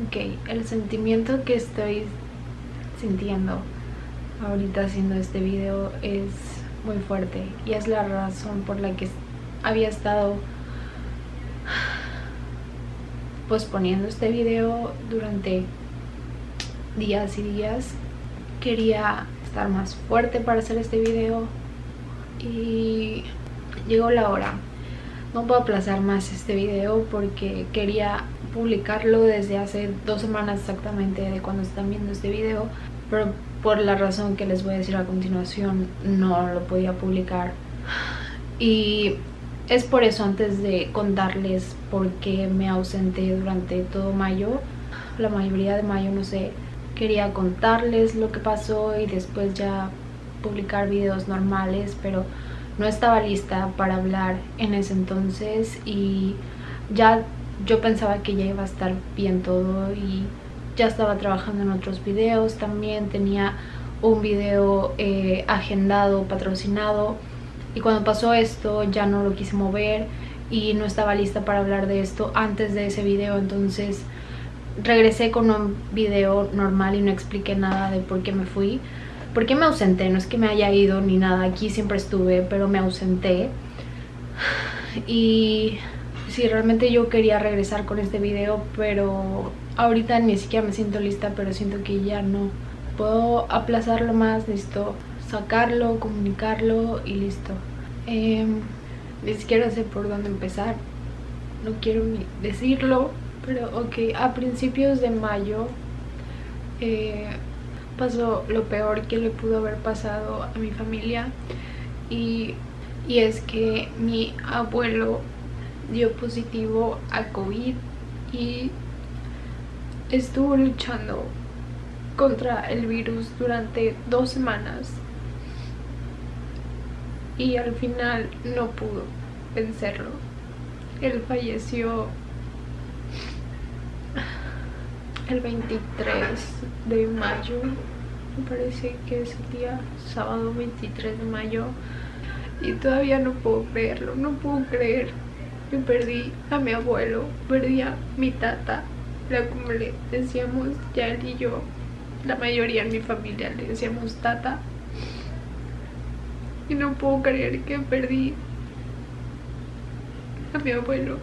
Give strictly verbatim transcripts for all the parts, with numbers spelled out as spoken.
Ok, el sentimiento que estoy sintiendo ahorita haciendo este video es muy fuerte y es la razón por la que había estado posponiendo este video durante días y días. Quería estar más fuerte para hacer este video y llegó la hora. No puedo aplazar más este video porque quería publicarlo desde hace dos semanas exactamente de cuando están viendo este video, pero por la razón que les voy a decir a continuación no lo podía publicar. Y es por eso, antes de contarles por qué me ausenté durante todo mayo, la mayoría de mayo, no sé, quería contarles lo que pasó y después ya publicar videos normales, pero no estaba lista para hablar en ese entonces y ya yo pensaba que ya iba a estar bien todo y ya estaba trabajando en otros videos. También tenía un video eh, agendado, patrocinado, y cuando pasó esto ya no lo quise mover y no estaba lista para hablar de esto antes de ese video. Entonces regresé con un video normal y no expliqué nada de por qué me fui. ¿Por qué me ausenté? No es que me haya ido ni nada, aquí siempre estuve, pero me ausenté. Y sí, realmente yo quería regresar con este video, pero ahorita ni siquiera me siento lista, pero siento que ya no puedo aplazarlo más. Necesito sacarlo, comunicarlo y listo. Eh, ni siquiera sé por dónde empezar, no quiero ni decirlo, pero ok, a principios de mayo eh, pasó lo peor que le pudo haber pasado a mi familia y, y es que mi abuelo dio positivo a COVID y estuvo luchando contra el virus durante dos semanas y al final no pudo vencerlo. Él falleció el veintitrés de mayo, me parece que es el día sábado veintitrés de mayo, y todavía no puedo creerlo, no puedo creer que perdí a mi abuelo, perdí a mi tata, la como le decíamos ya él y yo, la mayoría en mi familia le decíamos tata, y no puedo creer que perdí a mi abuelo.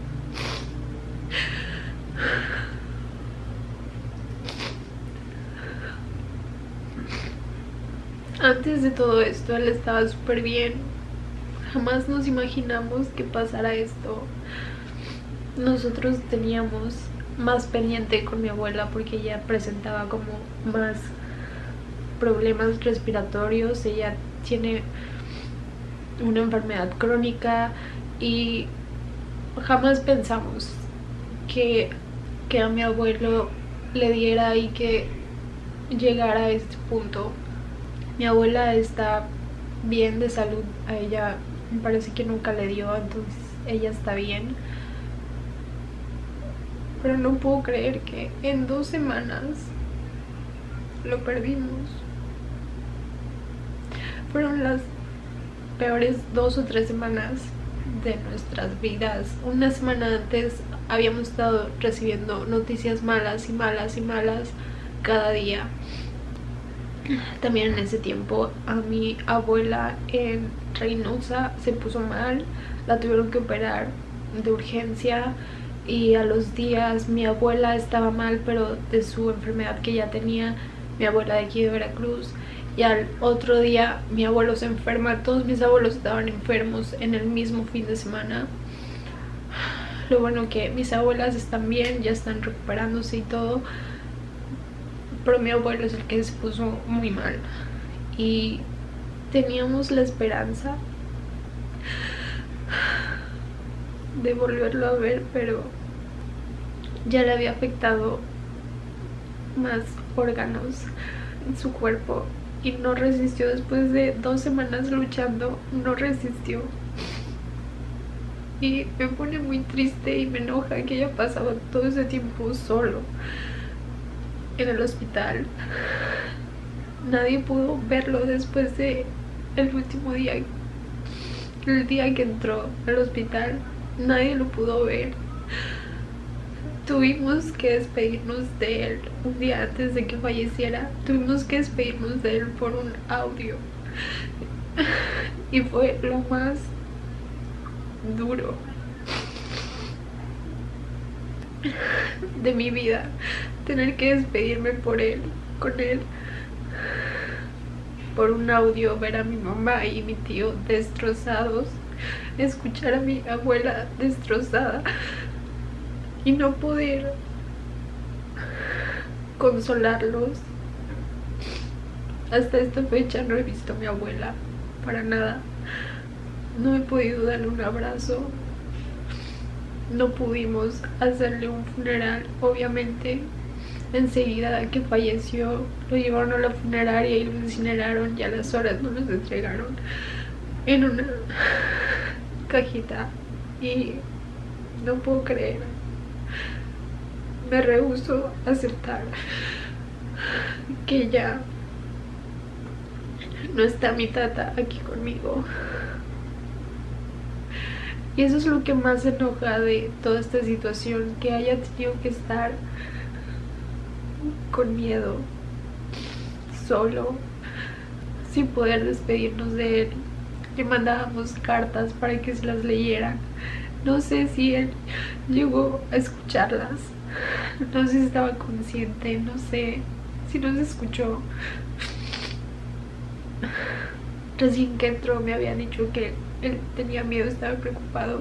Antes de todo esto él estaba súper bien, jamás nos imaginamos que pasara esto. Nosotros teníamos más pendiente con mi abuela porque ella presentaba como más problemas respiratorios, ella tiene una enfermedad crónica y jamás pensamos que, que a mi abuelo le diera y que llegara a este punto. Mi abuela está bien de salud, a ella me parece que nunca le dio, entonces ella está bien, pero no puedo creer que en dos semanas lo perdimos. Fueron las peores dos o tres semanas de nuestras vidas. Una semana antes habíamos estado recibiendo noticias malas y malas y malas cada día. También en ese tiempo a mi abuela en Reynosa se puso mal, la tuvieron que operar de urgencia y a los días mi abuela estaba mal, pero de su enfermedad que ya tenía, mi abuela de aquí de Veracruz, y al otro día mi abuelo se enferma. Todos mis abuelos estaban enfermos en el mismo fin de semana. Lo bueno que mis abuelas están bien, ya están recuperándose y todo, pero mi abuelo es el que se puso muy mal y teníamos la esperanza de volverlo a ver, pero ya le había afectado más órganos en su cuerpo y no resistió. Después de dos semanas luchando, no resistió. Y me pone muy triste y me enoja que haya pasado todo ese tiempo solo en el hospital. Nadie pudo verlo después de el último día, el día que entró al hospital. Nadie lo pudo ver. Tuvimos que despedirnos de él un día antes de que falleciera. Tuvimos que despedirnos de él por un audio. Y fue lo más duro de mi vida, tener que despedirme por él, con él, por un audio, ver a mi mamá y mi tío destrozados, escuchar a mi abuela destrozada y no poder consolarlos. Hasta esta fecha no he visto a mi abuela para nada. No he podido darle un abrazo. No pudimos hacerle un funeral. Obviamente, enseguida que falleció, lo llevaron a la funeraria y lo incineraron, y a las horas nos los entregaron en una cajita. Y no puedo creer. Me rehúso a aceptar que ya no está mi tata aquí conmigo. Y eso es lo que más enoja de toda esta situación, que haya tenido que estar con miedo, solo, sin poder despedirnos de él. Le mandábamos cartas para que se las leyeran. No sé si él llegó a escucharlas, no sé si estaba consciente, no sé si nos escuchó. Recién que entró me había dicho que él tenía miedo, estaba preocupado.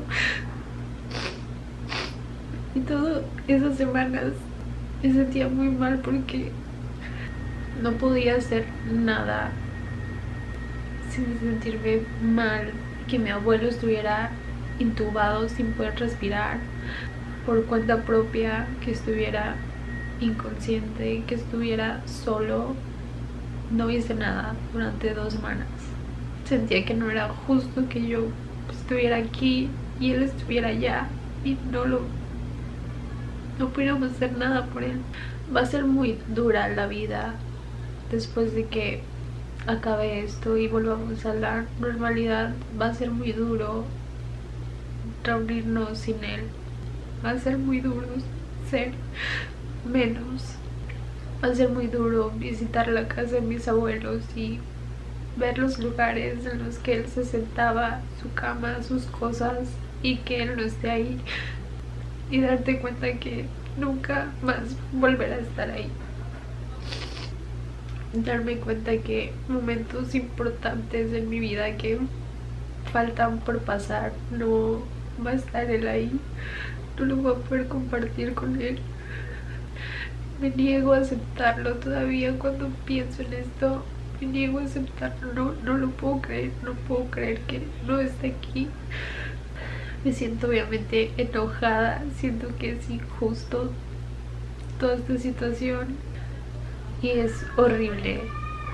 Y todas esas semanas me sentía muy mal porque no podía hacer nada sin sentirme mal. Que mi abuelo estuviera intubado sin poder respirar por cuenta propia, que estuviera inconsciente, que estuviera solo. No hice nada durante dos semanas. Sentía que no era justo que yo estuviera aquí y él estuviera allá y no lo no pudiéramos hacer nada por él. Va a ser muy dura la vida después de que acabe esto y volvamos a la normalidad. Va a ser muy duro reunirnos sin él. Va a ser muy duro ser menos. Va a ser muy duro visitar la casa de mis abuelos y ver los lugares en los que él se sentaba, su cama, sus cosas, y que él no esté ahí, y darte cuenta que nunca más volverá a estar ahí. Darme cuenta que momentos importantes en mi vida que faltan por pasar, no va a estar él ahí, no lo voy a poder compartir con él. Me niego a aceptarlo todavía. Cuando pienso en esto, me niego a aceptarlo. No, no lo puedo creer, no puedo creer que no esté aquí. Me siento obviamente enojada, siento que es injusto toda esta situación y es horrible.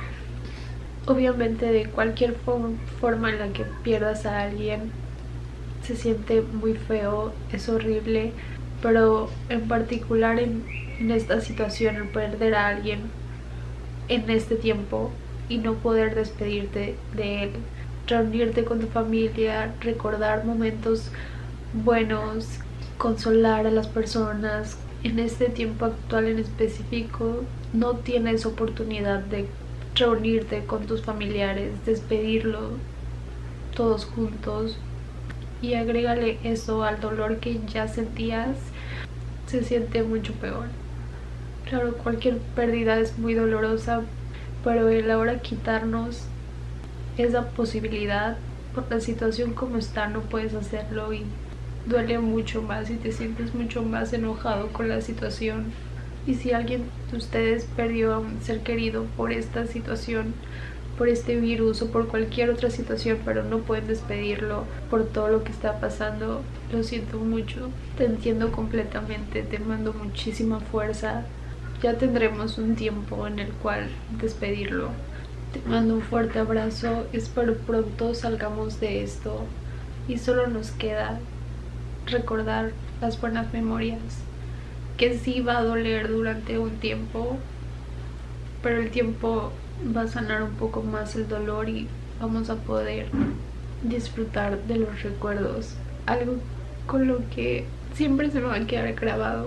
Obviamente de cualquier forma en la que pierdas a alguien se siente muy feo, es horrible, pero en particular en, en esta situación, el perder a alguien en este tiempo y no poder despedirte de él, reunirte con tu familia, recordar momentos buenos, consolar a las personas. En este tiempo actual en específico no tienes oportunidad de reunirte con tus familiares, despedirlo todos juntos, y agrégale eso al dolor que ya sentías, se siente mucho peor. Claro, cualquier pérdida es muy dolorosa, pero el ahora quitarnos esa posibilidad, por la situación como está, no puedes hacerlo y duele mucho más y te sientes mucho más enojado con la situación. Y si alguien de ustedes perdió a un ser querido por esta situación, por este virus o por cualquier otra situación, pero no pueden despedirlo por todo lo que está pasando, lo siento mucho, te entiendo completamente, te mando muchísima fuerza. Ya tendremos un tiempo en el cual despedirlo. Te mando un fuerte abrazo, espero pronto salgamos de esto y solo nos queda recordar las buenas memorias, que sí va a doler durante un tiempo, pero el tiempo va a sanar un poco más el dolor y vamos a poder disfrutar de los recuerdos. Algo con lo que siempre se me va a quedar grabado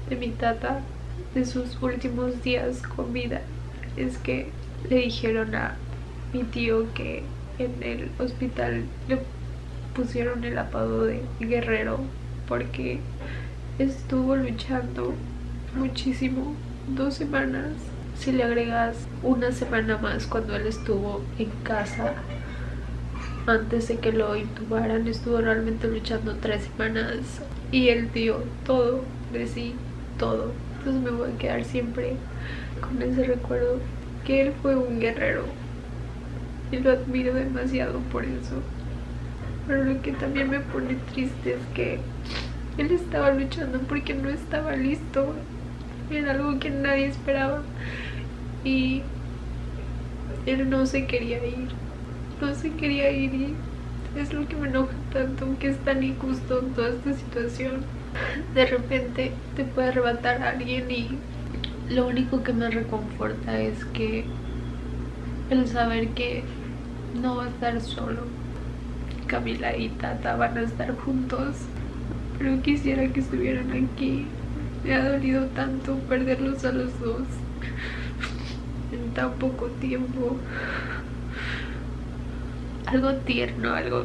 de mi tata, de sus últimos días con vida, es que le dijeron a mi tío que en el hospital le pusieron el apodo de guerrero porque estuvo luchando muchísimo, dos semanas. Si le agregas una semana más cuando él estuvo en casa antes de que lo intubaran, estuvo realmente luchando tres semanas y él dio todo de sí, todo. Entonces me voy a quedar siempre con ese recuerdo, que él fue un guerrero y lo admiro demasiado por eso. Pero lo que también me pone triste es que él estaba luchando porque no estaba listo. Era algo que nadie esperaba y él no se quería ir, no se quería ir y es lo que me enoja tanto, que es tan injusto en toda esta situación. De repente te puede arrebatar a alguien y lo único que me reconforta es que el saber que no va a estar solo. Camila y Tata van a estar juntos, pero quisiera que estuvieran aquí. Me ha dolido tanto perderlos a los dos en tan poco tiempo. Algo tierno, algo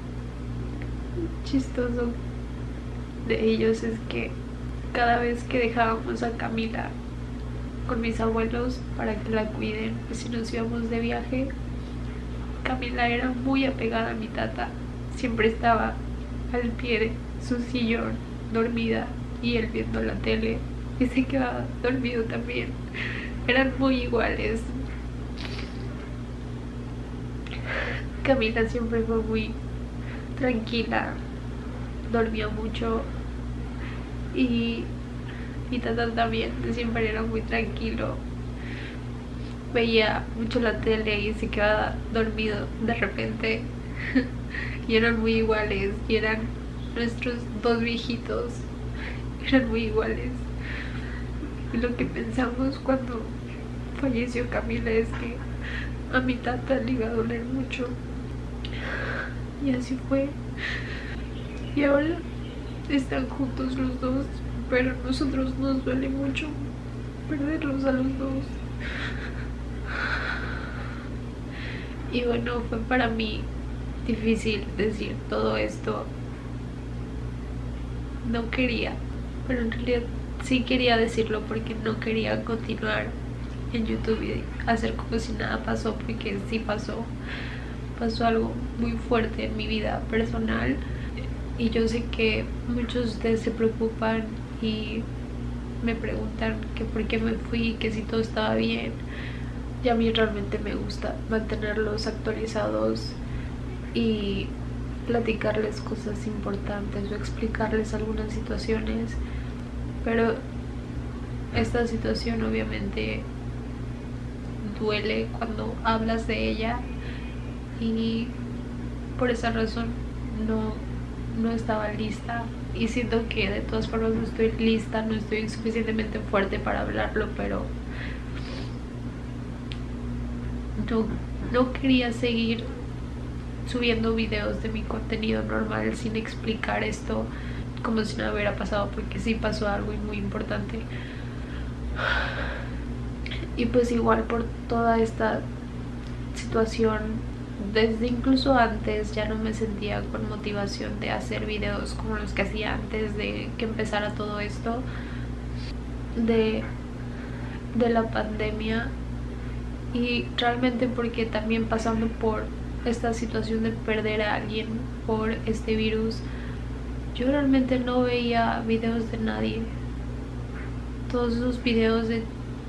chistoso de ellos es que cada vez que dejábamos a Camila con mis abuelos para que la cuiden, pues si nos íbamos de viaje, Camila era muy apegada a mi tata. Siempre estaba al pie de su sillón, dormida, y él viendo la tele, y se quedaba dormido también. Eran muy iguales. Camila siempre fue muy tranquila, dormía mucho, y mi tata también siempre era muy tranquilo. Veía mucho la tele y se quedaba dormido de repente. Y eran muy iguales, y eran nuestros dos viejitos, eran muy iguales. Y lo que pensamos cuando falleció Camila es que a mi tata le iba a doler mucho, y así fue. Y ahora están juntos los dos, pero a nosotros nos duele mucho perderlos a los dos. Y bueno, fue para mí difícil decir todo esto. No quería, pero en realidad sí quería decirlo porque no quería continuar en YouTube y hacer como si nada pasó, porque sí pasó. Pasó algo muy fuerte en mi vida personal y yo sé que muchos de ustedes se preocupan y me preguntan que por qué me fui, que si todo estaba bien. Y a mí realmente me gusta mantenerlos actualizados y platicarles cosas importantes o explicarles algunas situaciones, pero esta situación obviamente duele cuando hablas de ella, y por esa razón no, no estaba lista, y siento que de todas formas no estoy lista, no estoy suficientemente fuerte para hablarlo, pero no, no quería seguir subiendo videos de mi contenido normal sin explicar esto como si nada hubiera pasado, porque sí pasó algo muy importante. Y pues igual por toda esta situación, desde incluso antes ya no me sentía con motivación de hacer videos como los que hacía antes de que empezara todo esto de, de la pandemia. Y realmente porque también pasando por esta situación de perder a alguien por este virus, yo realmente no veía videos de nadie. Todos esos videos de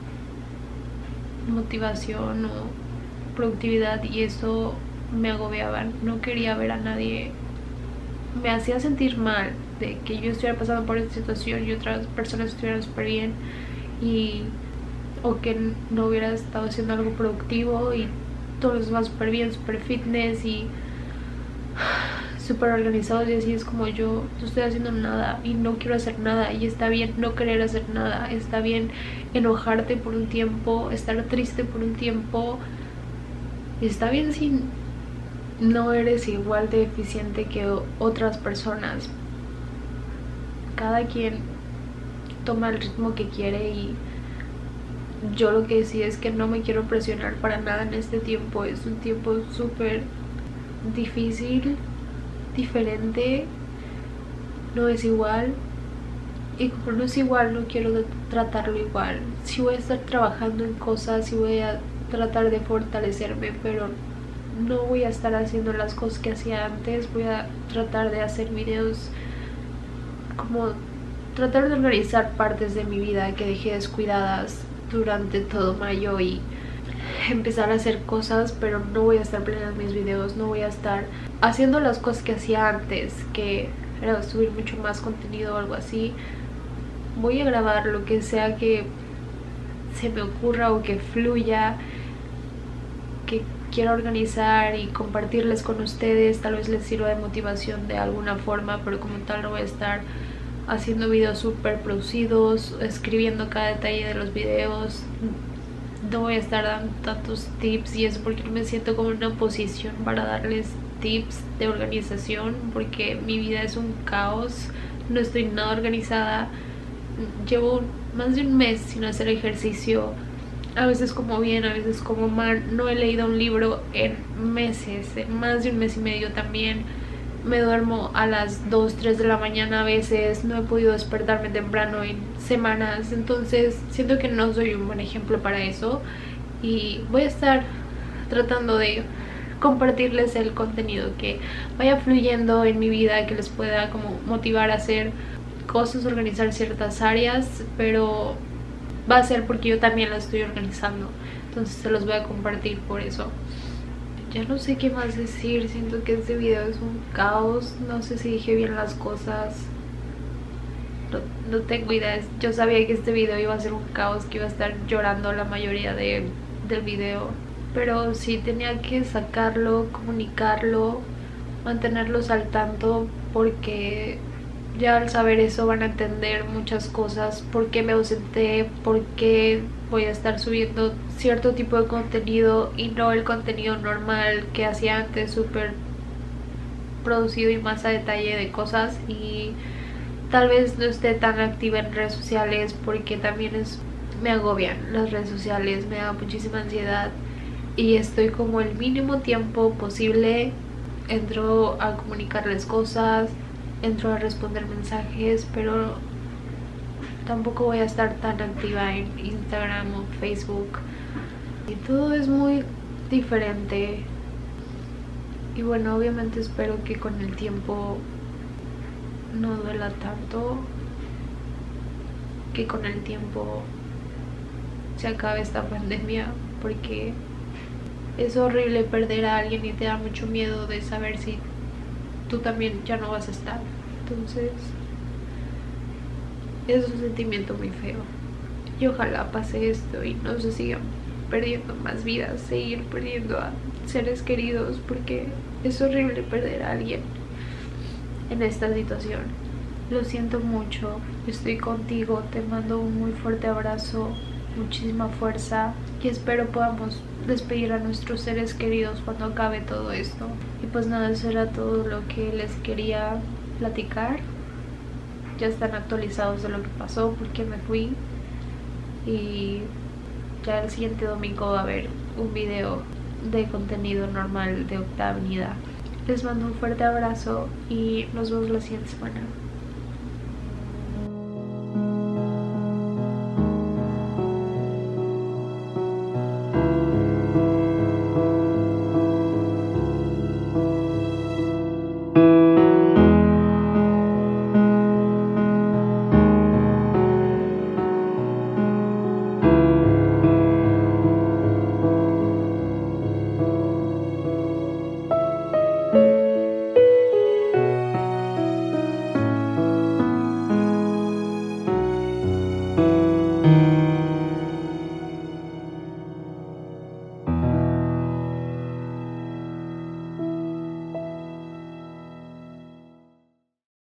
motivación o productividad y eso me agobiaban. No quería ver a nadie. Me hacía sentir mal de que yo estuviera pasando por esta situación y otras personas estuvieran súper bien, y o que no hubiera estado haciendo algo productivo y todos los demás súper bien, súper fitness y súper organizados, y así es como yo no estoy haciendo nada y no quiero hacer nada. Y está bien no querer hacer nada, está bien enojarte por un tiempo, estar triste por un tiempo, está bien si no eres igual de eficiente que otras personas. Cada quien toma el ritmo que quiere y yo lo que decía es que no me quiero presionar para nada en este tiempo. Es un tiempo súper difícil, diferente, no es igual. Y como no es igual, no quiero tratarlo igual. Sí voy a estar trabajando en cosas, sí voy a tratar de fortalecerme, pero no voy a estar haciendo las cosas que hacía antes. Voy a tratar de hacer videos, como tratar de organizar partes de mi vida que dejé descuidadas durante todo mayo y empezar a hacer cosas, pero no voy a estar planeando mis videos, no voy a estar haciendo las cosas que hacía antes, que era subir mucho más contenido o algo así. Voy a grabar lo que sea que se me ocurra o que fluya, que quiera organizar y compartirles con ustedes. Tal vez les sirva de motivación de alguna forma, pero como tal no voy a estar haciendo videos súper producidos, escribiendo cada detalle de los videos. No voy a estar dando tantos tips y eso porque no me siento como en una posición para darles tips de organización, porque mi vida es un caos, no estoy nada organizada. Llevo más de un mes sin hacer ejercicio, a veces como bien, a veces como mal. No he leído un libro en meses, en más de un mes y medio también. Me duermo a las dos, tres de la mañana a veces, no he podido despertarme temprano en semanas, entonces siento que no soy un buen ejemplo para eso y voy a estar tratando de compartirles el contenido que vaya fluyendo en mi vida, que les pueda como motivar a hacer cosas, organizar ciertas áreas, pero va a ser porque yo también la estoy organizando, entonces se los voy a compartir por eso. Ya no sé qué más decir, siento que este video es un caos, no sé si dije bien las cosas, no, no tengo idea. Yo sabía que este video iba a ser un caos, que iba a estar llorando la mayoría de, del video, pero sí tenía que sacarlo, comunicarlo, mantenerlos al tanto, porque ya al saber eso van a entender muchas cosas, por qué me ausenté, por qué voy a estar subiendo cierto tipo de contenido y no el contenido normal que hacía antes, súper producido y más a detalle de cosas. Y tal vez no esté tan activa en redes sociales porque también es, me agobian las redes sociales, me da muchísima ansiedad y estoy como el mínimo tiempo posible, entro a comunicarles cosas, entro a responder mensajes, pero tampoco voy a estar tan activa en Instagram o Facebook y todo es muy diferente. Y bueno, obviamente espero que con el tiempo no duela tanto, que con el tiempo se acabe esta pandemia, porque es horrible perder a alguien y te da mucho miedo de saber si tú también ya no vas a estar. Entonces es un sentimiento muy feo y ojalá pase esto y no se sigan perdiendo más vidas, seguir perdiendo a seres queridos, porque es horrible perder a alguien en esta situación. Lo siento mucho, estoy contigo, te mando un muy fuerte abrazo, muchísima fuerza y espero podamos despedir a nuestros seres queridos cuando acabe todo esto. Y pues nada, eso era todo lo que les quería platicar. Ya están actualizados de lo que pasó, porque me fui, y ya el siguiente domingo va a haber un video de contenido normal de Octava Avenida. Les mando un fuerte abrazo y nos vemos la siguiente semana.